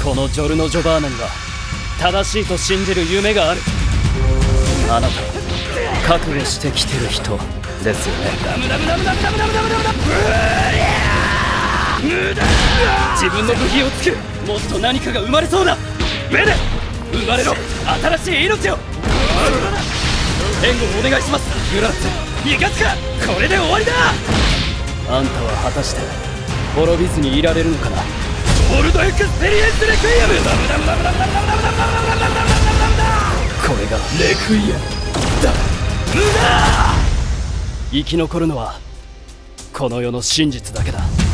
このジョルノ・ジョバーナには正しいと信じる夢がある。あなた覚悟してきてる人ですよね。自分の部品を作る。もっと何かが生まれそうだ。メデ生まれろ新しい命を。援護をお願いします。グラッツ逃がすか。これで終わりだ。あんたは果たして滅びずにいられるのかな。ゴールドエクスペリエンスレクイエム。これがレクイエムだ。無駄。生き残るのはこの世の真実だけだ。